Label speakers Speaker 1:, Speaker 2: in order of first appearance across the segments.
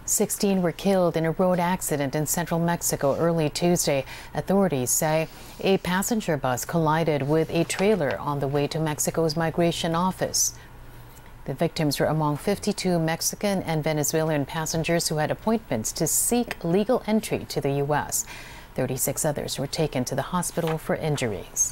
Speaker 1: 16 were killed in a road accident in central Mexico early Tuesday. Authorities say a passenger bus collided with a trailer on the way to Mexico's migration office. The victims were among 52 Mexican and Venezuelan passengers who had appointments to seek legal entry to the U.S. 36 others were taken to the hospital for injuries.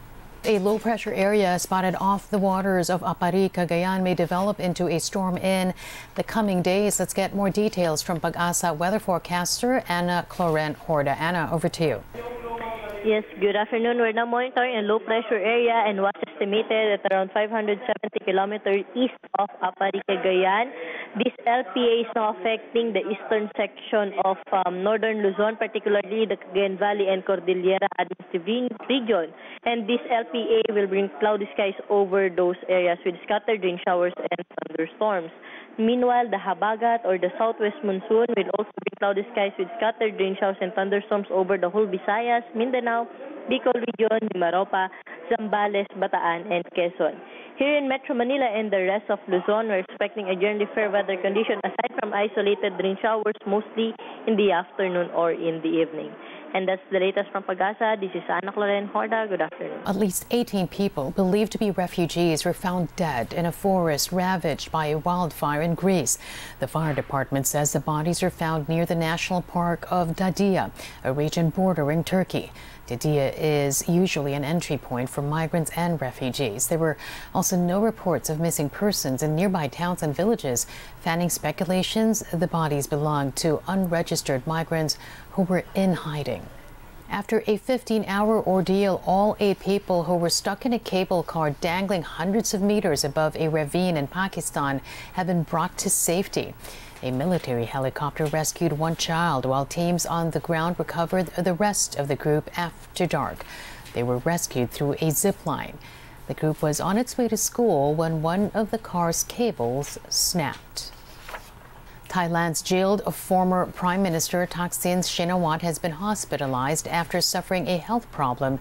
Speaker 1: A low-pressure area spotted off the waters of Apari, Cagayan may develop into a storm in the coming days. Let's get more details from Pag-asa weather forecaster Ana Cloren Horda. Ana, over to you.
Speaker 2: Yes, good afternoon. We're now monitoring a low-pressure area and was estimated at around 570 kilometers east of Apari, Cagayan. This LPA is now affecting the eastern section of northern Luzon, particularly the Cagayan Valley and Cordillera Administrative Region. And this LPA will bring cloudy skies over those areas with scattered rain showers and thunderstorms. Meanwhile, the Habagat or the southwest monsoon will also bring cloudy skies with scattered rain showers and thunderstorms over the whole Visayas, Mindanao, Bicol Region, Mimaropa, Zambales, Bataan, and Quezon. Here in Metro Manila and the rest of Luzon, we're expecting a generally fair weather condition aside from isolated rain showers mostly in the afternoon or in the evening. And that's the latest from Pag-asa. This is Ana Cloren Horda. Good afternoon.
Speaker 1: At least 18 people believed to be refugees were found dead in a forest ravaged by a wildfire in Greece. The fire department says the bodies are found near the national park of Dadia, a region bordering Turkey. Dadia is usually an entry point for migrants and refugees. There were also no reports of missing persons in nearby towns and villages, fanning speculations the bodies belonged to unregistered migrants who were in hiding. After a 15-hour ordeal, all 8 people who were stuck in a cable car dangling hundreds of meters above a ravine in Pakistan have been brought to safety. A military helicopter rescued 1 child while teams on the ground recovered the rest of the group after dark. They were rescued through a zip line. The group was on its way to school when one of the car's cables snapped. Thailand's jailed former Prime Minister Thaksin Shinawatra has been hospitalized after suffering a health problem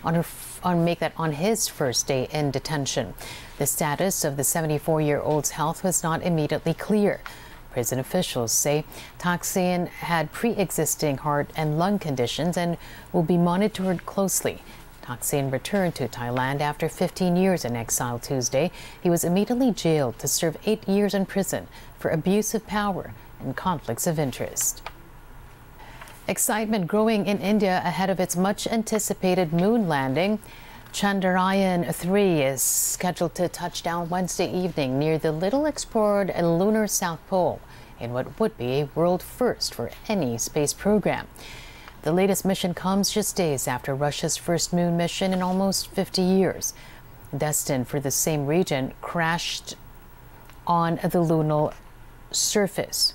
Speaker 1: on his first day in detention. The status of the 74-year-old's health was not immediately clear. Prison officials say Thaksin had pre-existing heart and lung conditions and will be monitored closely. Thaksin returned to Thailand after 15 years in exile Tuesday. He was immediately jailed to serve 8 years in prison for abuse of power and conflicts of interest. Excitement growing in India ahead of its much-anticipated moon landing. Chandrayaan-3 is scheduled to touch down Wednesday evening near the little-explored lunar South Pole in what would be a world first for any space program. The latest mission comes just days after Russia's first moon mission in almost 50 years. Destined for the same region, crashed on the lunar surface.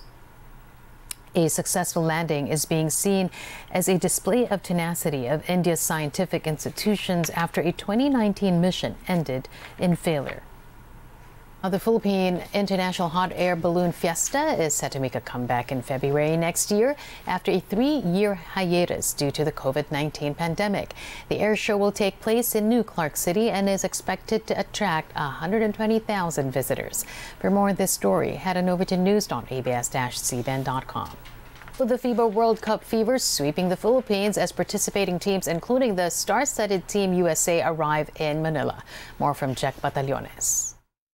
Speaker 1: A successful landing is being seen as a display of tenacity of India's scientific institutions after a 2019 mission ended in failure. The Philippine International Hot Air Balloon Fiesta is set to make a comeback in February next year after a 3-year hiatus due to the COVID-19 pandemic. The air show will take place in New Clark City and is expected to attract 120,000 visitors. For more on this story, head on over to news.abs-cbn.com. With the FIBA World Cup fever sweeping the Philippines as participating teams, including the star-studded Team USA, arrive in Manila. More from Jack Batallones.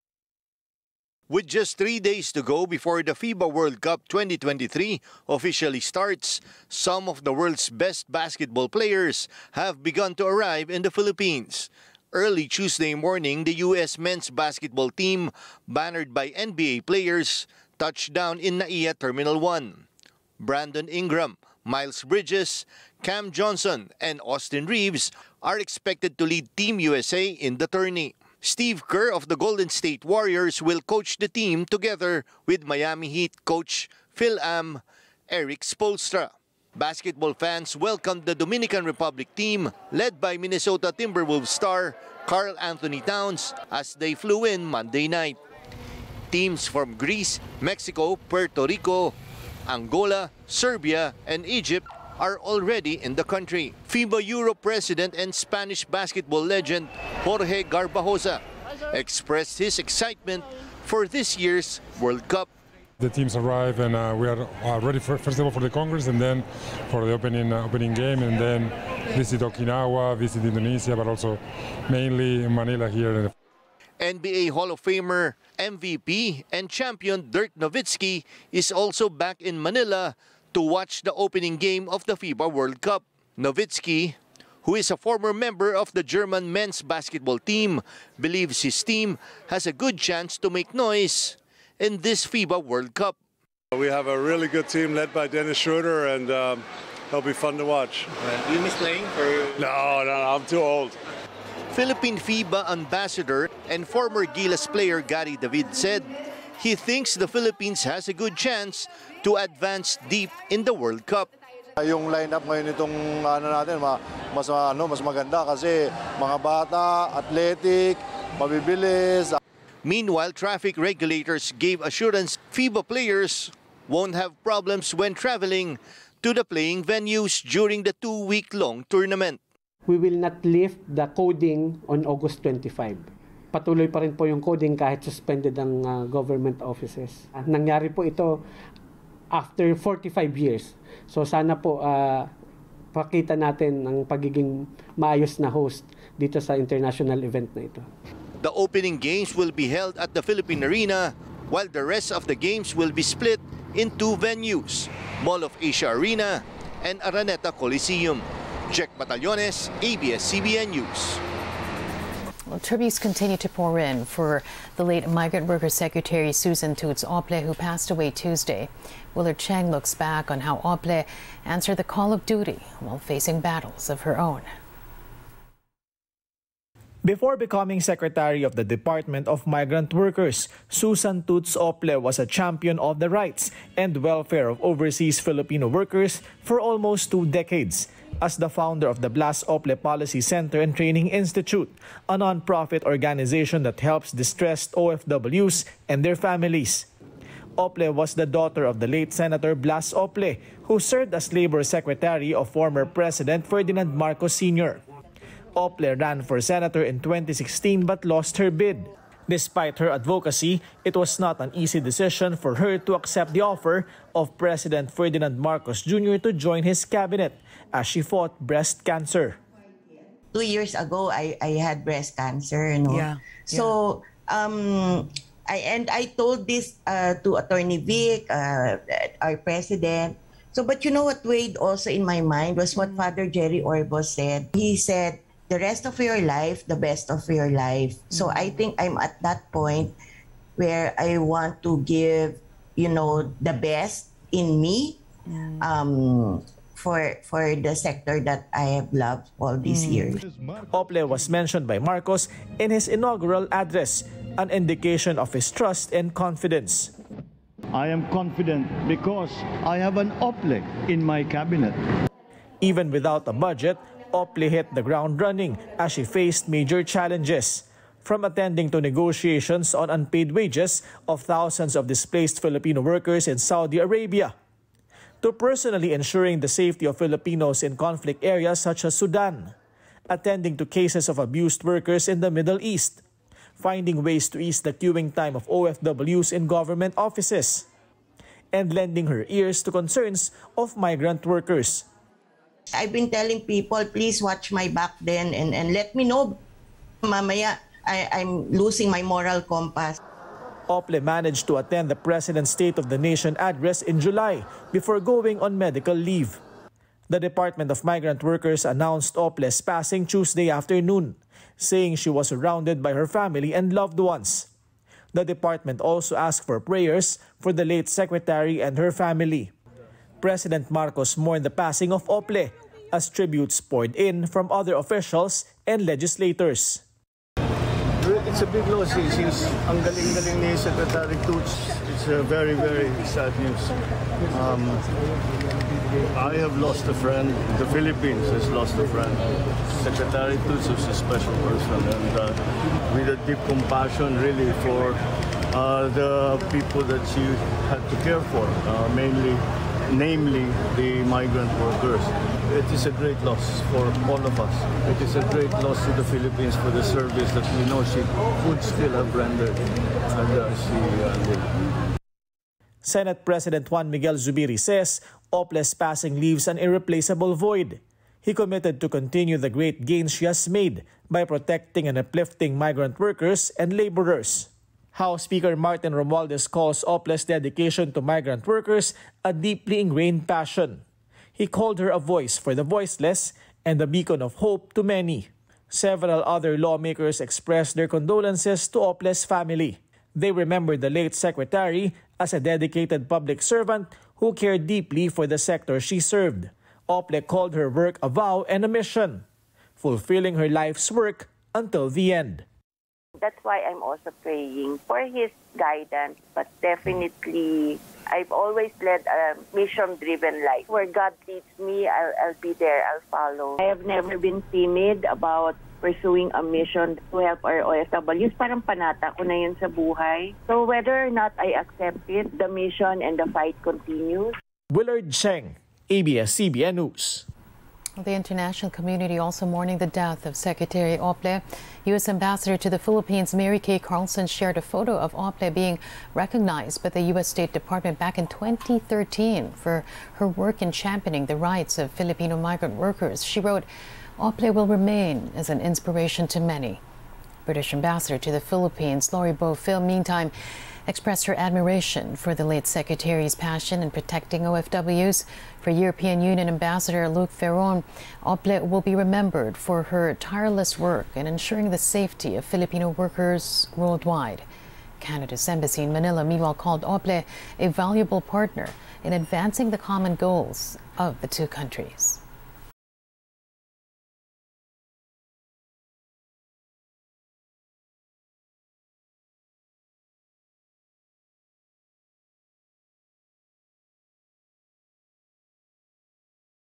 Speaker 3: With just 3 days to go before the FIBA World Cup 2023 officially starts, some of the world's best basketball players have begun to arrive in the Philippines. Early Tuesday morning, the U.S. men's basketball team, bannered by NBA players, touched down in NAIA Terminal 1. Brandon Ingram, Miles Bridges, Cam Johnson, and Austin Reeves are expected to lead Team USA in the tourney. Steve Kerr of the Golden State Warriors will coach the team together with Miami Heat coach Phil Am, Eric Spoelstra. Basketball fans welcomed the Dominican Republic team led by Minnesota Timberwolves star Karl Anthony Towns as they flew in Monday night. Teams from Greece, Mexico, Puerto Rico, Angola, Serbia, and Egypt are already in the country. FIBA Europe president and Spanish basketball legend Jorge Garbajosa expressed his excitement for this year's World Cup.
Speaker 4: The teams arrive and we are ready first of all for the Congress and then for the opening game, and then visit Okinawa, visit Indonesia, but also mainly Manila here.
Speaker 3: NBA Hall of Famer, MVP, and champion Dirk Nowitzki is also back in Manila to watch the opening game of the FIBA World Cup. Nowitzki, who is a former member of the German men's basketball team, believes his team has a good chance to make noise in this FIBA World Cup.
Speaker 5: We have a really good team led by Dennis Schroeder, and it'll be fun to watch.
Speaker 3: Do you miss playing?
Speaker 5: No, I'm too old.
Speaker 3: Philippine FIBA ambassador and former Gilas player Gary David said he thinks the Philippines has a good chance to advance deep in the World Cup.
Speaker 6: Yung lineup ngayon itong natin mas maganda kasi mga bata, athletic, mabibilis.
Speaker 3: Meanwhile, traffic regulators gave assurance FIBA players won't have problems when traveling to the playing venues during the 2-week-long tournament.
Speaker 7: We will not lift the coding on August 25. Patuloy pa rin po yung coding kahit suspended ang government offices. Nangyari po ito after 45 years. So sana po pakita natin ang pagiging maayos na host dito sa international event na ito.
Speaker 3: The opening games will be held at the Philippine Arena, while the rest of the games will be split in 2 venues, Mall of Asia Arena and Araneta Coliseum. Jack Batallones, ABS-CBN News.
Speaker 1: Well, tributes continue to pour in for the late Migrant Workers Secretary Susan Toots Ople, who passed away Tuesday. Willard Cheng looks back on how Ople answered the call of duty while facing battles of her own.
Speaker 8: Before becoming Secretary of the Department of Migrant Workers, Susan Toots Ople was a champion of the rights and welfare of overseas Filipino workers for almost 2 decades. As the founder of the Blas Ople Policy Center and Training Institute, a non-profit organization that helps distressed OFWs and their families. Ople was the daughter of the late Senator Blas Ople, who served as Labor Secretary of former President Ferdinand Marcos Sr. Ople ran for senator in 2016 but lost her bid. Despite her advocacy, it was not an easy decision for her to accept the offer of President Ferdinand Marcos Jr. to join his cabinet as she fought breast cancer.
Speaker 9: 2 years ago, I had breast cancer. No?
Speaker 10: Yeah.
Speaker 9: So, I told this to Attorney Vic, our president. So, but you know what weighed also in my mind was what Father Jerry Orbos said. He said, the rest of your life, the best of your life. So I think I'm at that point where I want to give, the best in me for the sector that I have loved all these years.
Speaker 8: Ople was mentioned by Marcos in his inaugural address, an indication of his trust and confidence.
Speaker 11: I am confident because I have an Ople in my cabinet.
Speaker 8: Even without a budget, Ople hit the ground running as she faced major challenges, from attending to negotiations on unpaid wages of thousands of displaced Filipino workers in Saudi Arabia, to personally ensuring the safety of Filipinos in conflict areas such as Sudan, attending to cases of abused workers in the Middle East, finding ways to ease the queuing time of OFWs in government offices, and lending her ears to concerns of migrant workers.
Speaker 9: I've been telling people, please watch my back then and let me know, mamaya, I'm losing my moral compass.
Speaker 8: Ople managed to attend the President's State of the Nation address in July before going on medical leave. The Department of Migrant Workers announced Ople's passing Tuesday afternoon, saying she was surrounded by her family and loved ones. The department also asked for prayers for the late secretary and her family. President Marcos mourned the passing of Ople as tributes poured in from other officials and legislators.
Speaker 11: It's a big loss since ang galing-galing ni Secretary Toots. It's a very, very sad news. I have lost a friend. The Philippines has lost a friend. Secretary Toots was a special person, and with a deep compassion really for the people that she had to care for, namely the migrant workers. It is a great loss for all of us. It is a great loss to the Philippines for the service that we know she would still have rendered as she lived.
Speaker 8: Senate President Juan Miguel Zubiri says Ople's passing leaves an irreplaceable void. He committed to continue the great gains she has made by protecting and uplifting migrant workers and laborers. House Speaker Martin Romualdez calls Ople's dedication to migrant workers a deeply ingrained passion. He called her a voice for the voiceless and a beacon of hope to many. Several other lawmakers expressed their condolences to Ople's family. They remembered the late secretary as a dedicated public servant who cared deeply for the sector she served. Ople called her work a vow and a mission, fulfilling her life's work until the end.
Speaker 10: That's why I'm also praying for his guidance, but definitely I've always led a mission-driven life. Where God leads me, I'll be there, I'll follow. I have never been timid about pursuing a mission to help our OFWs. Parang panata ko na yun sa buhay. So whether or not I accept it, the mission and the fight continues.
Speaker 8: Willard Cheng, ABS-CBN News.
Speaker 1: The international community also mourning the death of Secretary Ople. U.S. Ambassador to the Philippines Mary Kay Carlson shared a photo of Ople being recognized by the U.S. State Department back in 2013 for her work in championing the rights of Filipino migrant workers. She wrote, "Ople will remain as an inspiration to many." British Ambassador to the Philippines Lori Beaufil, meantime, expressed her admiration for the late Secretary's passion in protecting OFWs. For European Union Ambassador Luc Ferron, Ople will be remembered for her tireless work in ensuring the safety of Filipino workers worldwide. Canada's embassy in Manila, meanwhile, called Ople a valuable partner in advancing the common goals of the two countries.